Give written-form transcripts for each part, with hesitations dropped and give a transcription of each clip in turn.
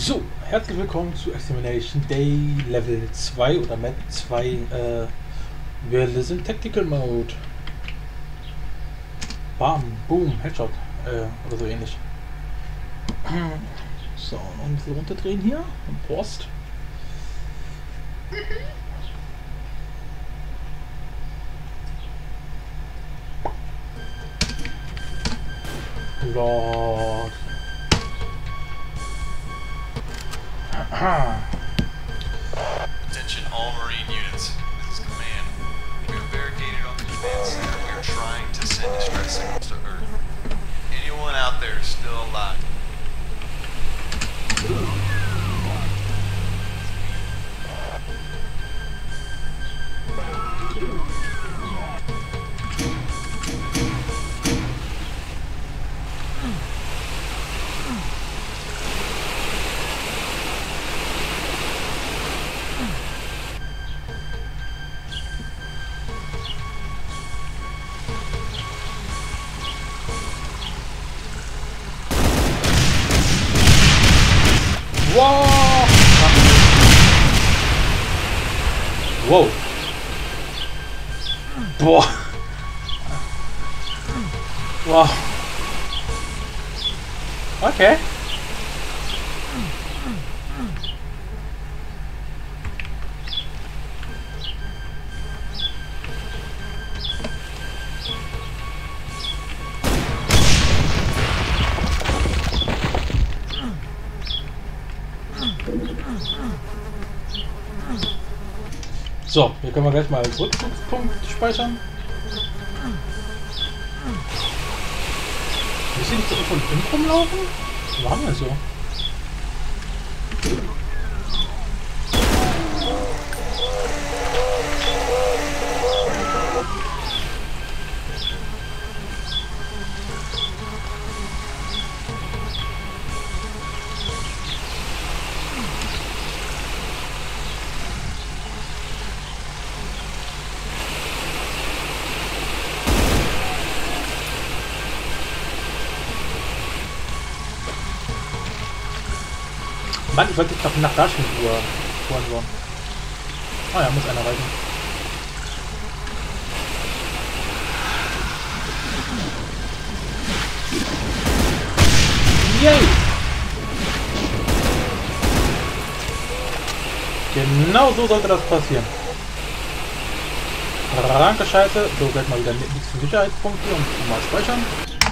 So, herzlich willkommen zu Extermination Day Level 2 oder Map 2. Wir sind Tactical Mode. Bam, Boom, Headshot oder so ähnlich. So, noch ein bisschen runterdrehen hier im Post. Lord. Attention all Marine units. This is command. We are barricaded on the command center. We are trying to send distress signals to Earth. Anyone out there is still alive? Wow! Wow! Boah! Wow! Okay. So, hier können wir gleich mal als Rückzugspunkt speichern. Müssen nicht so von innen rumlaufen? Wo haben wir so? Mann, ich wollte doch nach da schon vorhin so. Ah ja, muss einer reichen. Yay! Genau so sollte das passieren. Ranke Scheiße. So, gleich mal wieder nächsten Sicherheitspunkte und mal speichern.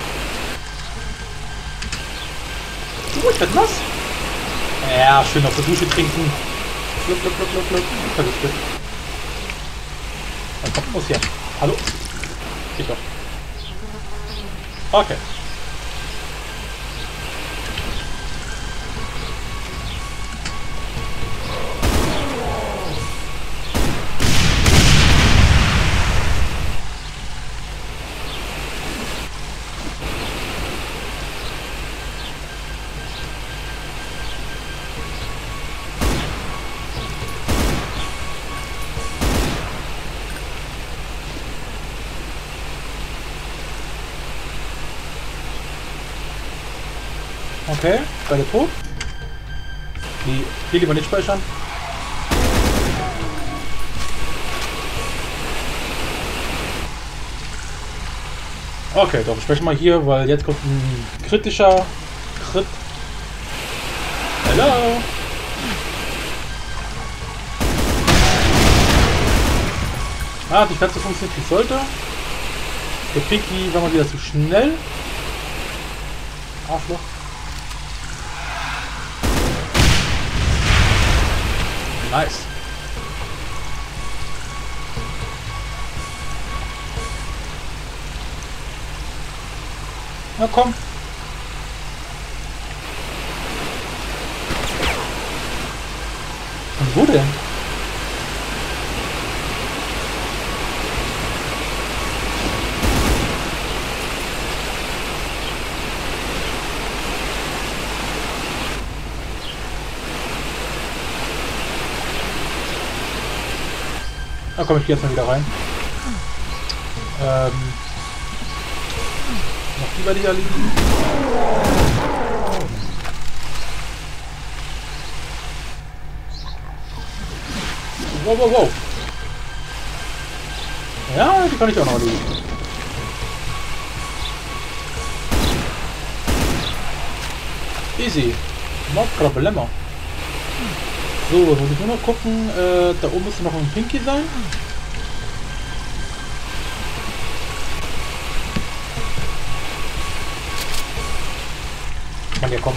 Ich werde nass. Ja, schön auf der Dusche trinken. Gluck, gluck, gluck, gluck, gluck. Vergiftet. Dann kommt muss hier. Hallo? Geht doch. Okay. Okay, beide tot. Die hier lieber nicht speichern. Okay, doch, speichern wir hier, weil jetzt kommt ein kritischer Crit. Hello! Ah, die Katze funktioniert wie sollte. Der Pinky war mal wieder zu schnell. Arschloch. Nice. Na komm. Und wo denn? Da komme ich jetzt mal wieder rein. Noch die bei dir liegen. Wow, wow, wow. Ja, die kann ich auch noch erledigen. Easy. No problema. So, jetzt muss ich nur noch gucken. Da oben müsste noch ein Pinky sein. Mann, ja komm.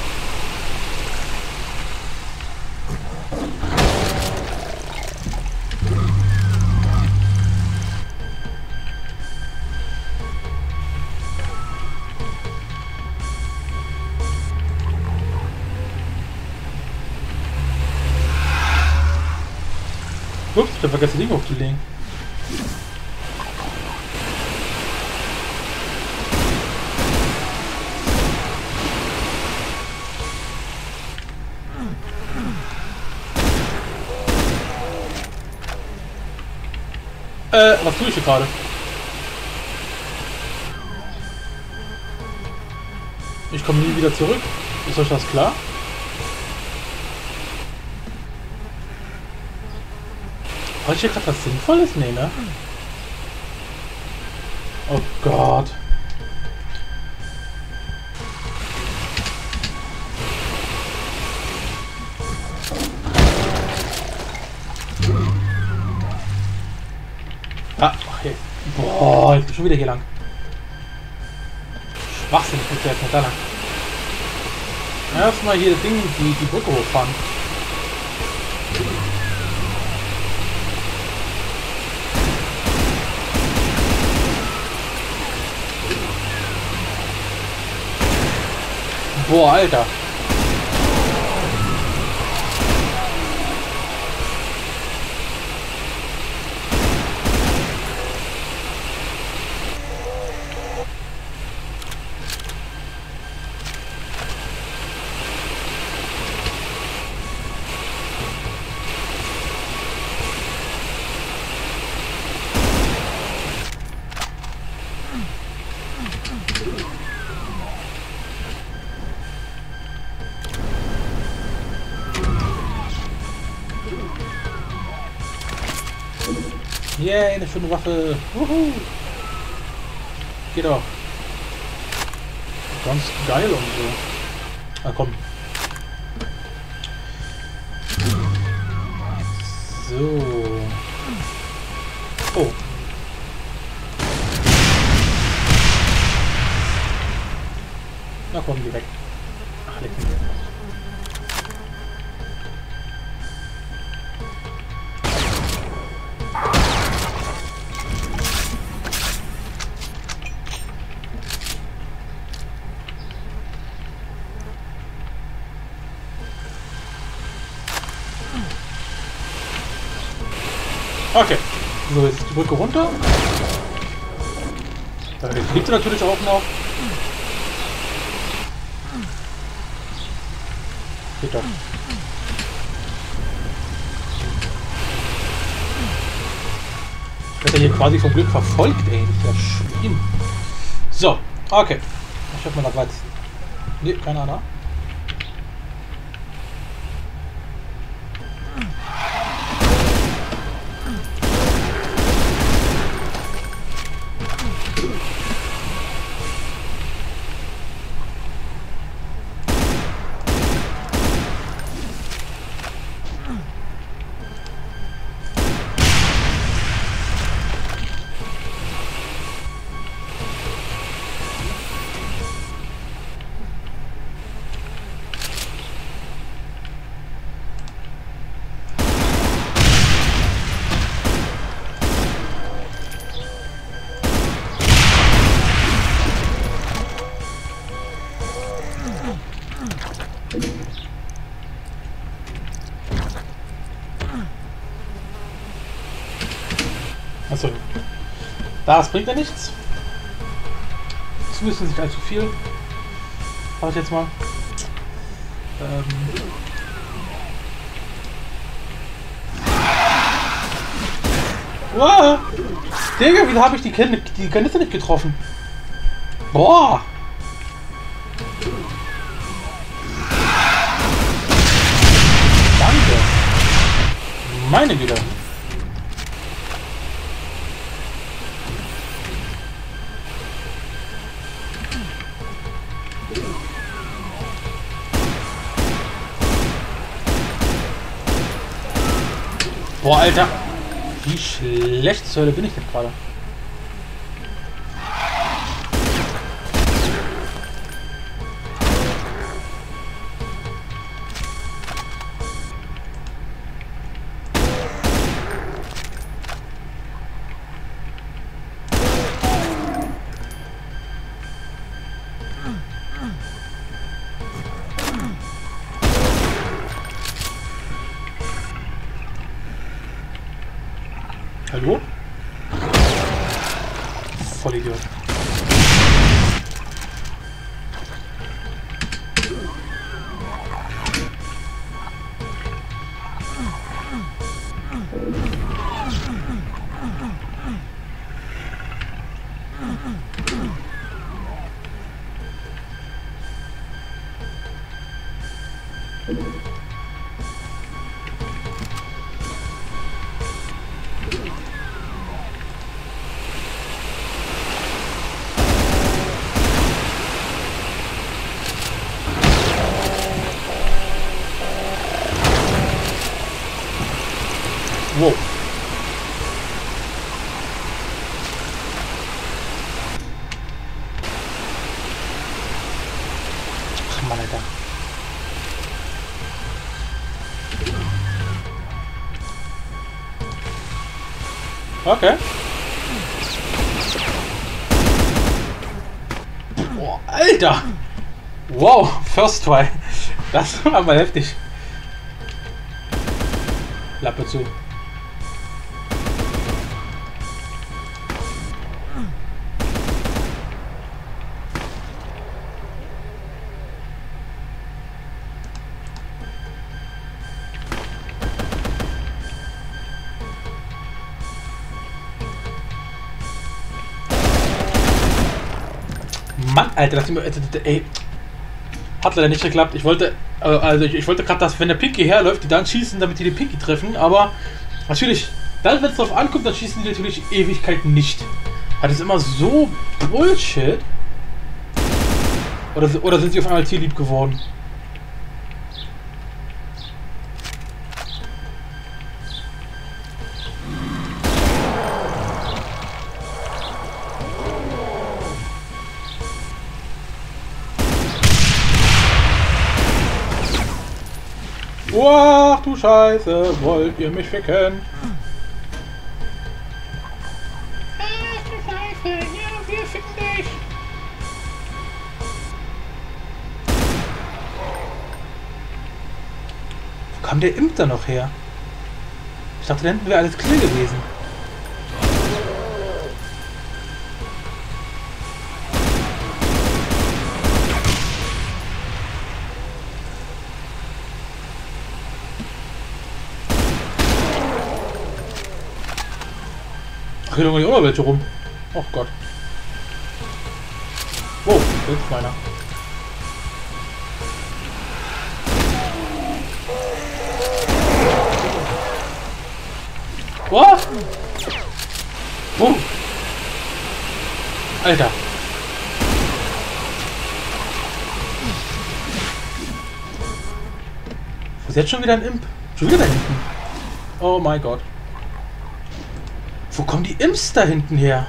Ups, ich hab vergessen, Ding hochzulegen. Was tue ich hier gerade? Ich komme nie wieder zurück. Ist euch das klar? War ich hier gerade was Sinnvolles? Nee, ne? Oh Gott. Ah, okay. Boah, ich bin schon wieder hier lang. Schwachsinn, ich muss ja jetzt nicht da lang. Erstmal hier das Ding, die Brücke hochfahren. Boah, Alter. Yay, eine schöne Waffe. Wuhu. Geht doch. Ganz geil und so. Ah, komm. So. Oh. Na komm, geh weg. Ach, leck mich. Okay, so jetzt die Brücke runter. Jetzt fliegt sie natürlich auch noch. Geht doch. Ich werde hier quasi vom Glück verfolgt, ey. Das ist ja schlimm. So, okay. Ich hoffe mal, da war jetzt. Ne, keiner da. Achso. Das bringt ja nichts. Das müssen nicht allzu viel. Mach ich jetzt mal. Wow! Digga, wieso habe ich die Kanister nicht getroffen? Boah! Danke! Meine Güte! Boah, Alter. Wie schlecht zur Hölle bin ich denn gerade? Hallo? Vollidiot. Wow. Ach Mann, Alter. Okay. Boah, Alter. Wow, First Try. Das war aber heftig. Lappe zu. Mann, Alter, das ey. Hat leider nicht geklappt. Ich wollte, ich wollte gerade, dass wenn der Pinky herläuft, die dann schießen, damit die den Pinky treffen, aber natürlich, dann, wenn es drauf ankommt, dann schießen die natürlich Ewigkeiten nicht. Das ist immer so Bullshit. Oder sind sie auf einmal tierlieb geworden? Ach du Scheiße, wollt ihr mich ficken? Ach du Scheiße, ja, wir ficken dich. Wo kam der Imp da noch her? Ich dachte, da hinten wäre alles clear gewesen. Ach, hier liegen auch noch welche rum. Oh Gott. Wow, jetzt meiner. Was? Boom. Alter. Wo ist jetzt schon wieder ein Imp? Schon wieder da hinten. Oh mein Gott. Wo kommen die Imps da hinten her?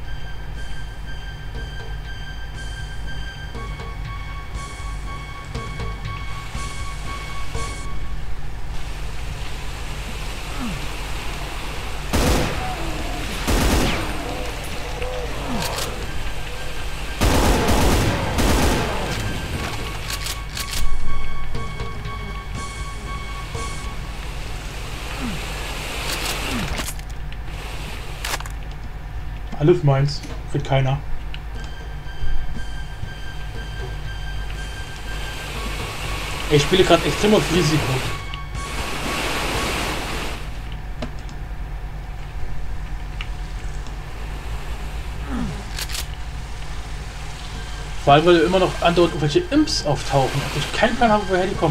Alles meins. Kriegt keiner. Ich spiele gerade extrem auf Risiko. Vor allem, weil immer noch andauernd irgendwelche Imps auftauchen und ich keinen Plan habe, woher die kommen.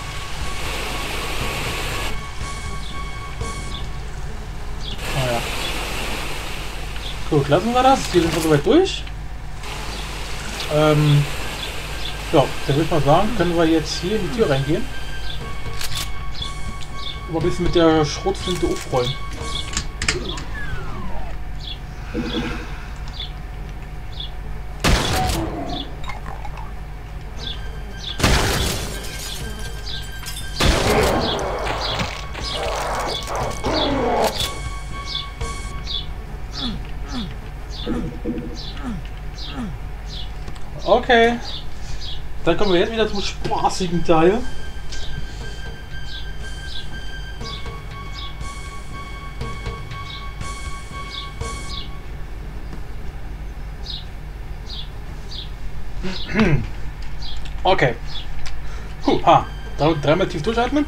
Naja. Gut, lassen wir das. Hier sind wir soweit durch. Ja, dann würde ich mal sagen, können wir jetzt hier in die Tür reingehen. Aber ein bisschen mit der Schrotflinte aufrollen. Okay. Dann kommen wir jetzt wieder zum spaßigen Teil. Okay. Dreimal tief durchatmen.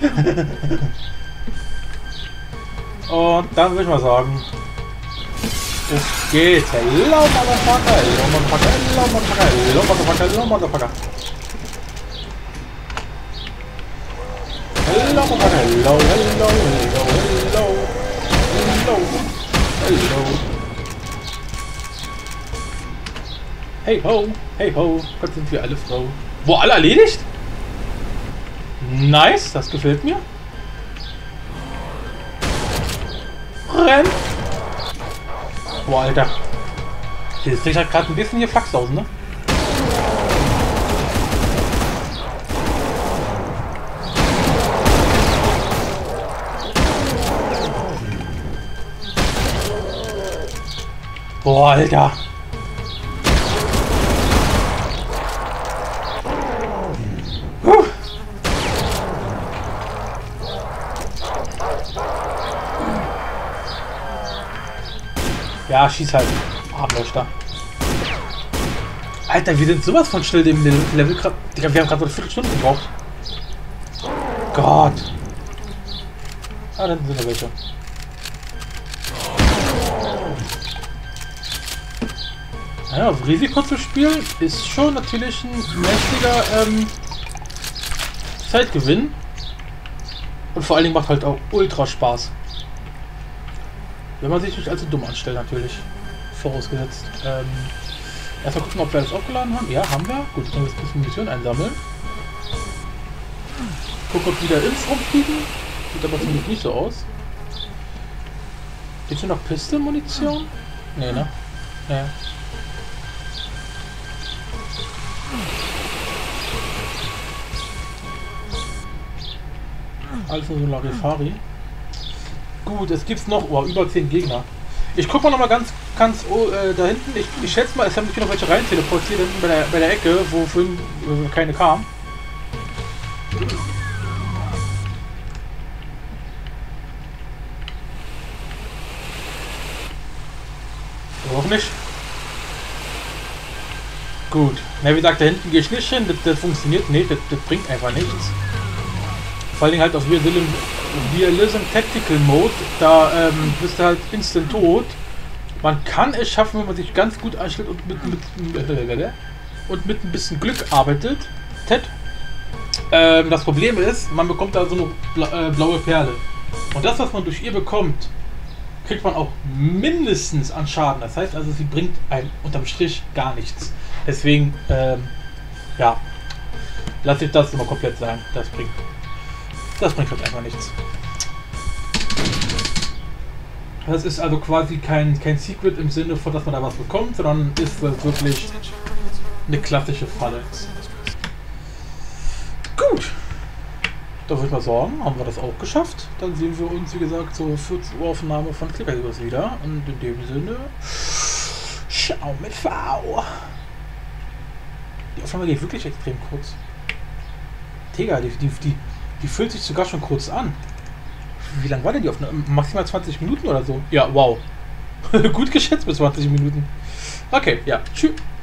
Und dann würde ich mal sagen, es geht. Hello, Motherfucker, hello, Motherfucker, hello, Motherfucker, hello, Motherfucker, hello, Motherfucker. Hello, Motherfucker, hello, hello, hello, hello, hello, hello. Hey ho, Gott sind wir alle Frau. Boah, alle erledigt? Nice, das gefällt mir. Renn! Boah, Alter. Jetzt krieg ich halt gerade ein bisschen hier Flachsausen, ne? Boah, Alter. Ja, schieß halt. Armleuchter. Alter, wir sind sowas von schnell im Level gerade. Wir haben gerade so eine Viertelstunde gebraucht. Gott. Ah, dann sind da welche. Ja, auf Risiko zu spielen ist schon natürlich ein mächtiger Zeitgewinn. Und vor allen Dingen macht halt auch ultra Spaß. Wenn man sich nicht allzu dumm anstellt, natürlich. Vorausgesetzt. Erstmal gucken, ob wir alles aufgeladen haben. Ja, haben wir. Gut, dann müssen wir ein bisschen Munition einsammeln. Gucken, ob wieder Imps rumfliegen. Sieht aber zumindest nicht so aus. Gibt hier noch Pistol-Munition? Nee, ne? Naja. Alles nur so Larifari. Gut, es gibt noch über 10 Gegner. Ich guck mal noch mal ganz da hinten. Ich schätze mal, es haben sich noch welche rein teleportiert hinten bei der Ecke, wo vorhin keine kam. Auch nicht. Gut. Na, wie gesagt, da hinten gehe ich nicht hin. Das funktioniert nicht. Das bringt einfach nichts. Vor allem halt auf Realism Tactical Mode, da bist du halt instant tot. Man kann es schaffen, wenn man sich ganz gut einstellt und mit ein bisschen Glück arbeitet. Das Problem ist, man bekommt da so eine blaue Perle. Und das, was man durch ihr bekommt, kriegt man auch mindestens an Schaden. Das heißt also, sie bringt einem unterm Strich gar nichts. Deswegen, ja, lasse ich das immer komplett sein. Das bringt halt einfach nichts. Das ist also quasi kein Secret im Sinne von, dass man da was bekommt, sondern ist wirklich eine klassische Falle. Gut. Da würde ich mal sagen, haben wir das auch geschafft. Dann sehen wir uns, wie gesagt, zur 14 Uhr Aufnahme von Clicker Heroes wieder. Und in dem Sinne, ciao mit V. Die Aufnahme geht wirklich extrem kurz. Digga, die fühlt sich sogar schon kurz an. Wie lange war denn die Aufnahme? Maximal 20 Minuten oder so? Ja, wow. Gut geschätzt bis 20 Minuten. Okay, ja. Tschüss.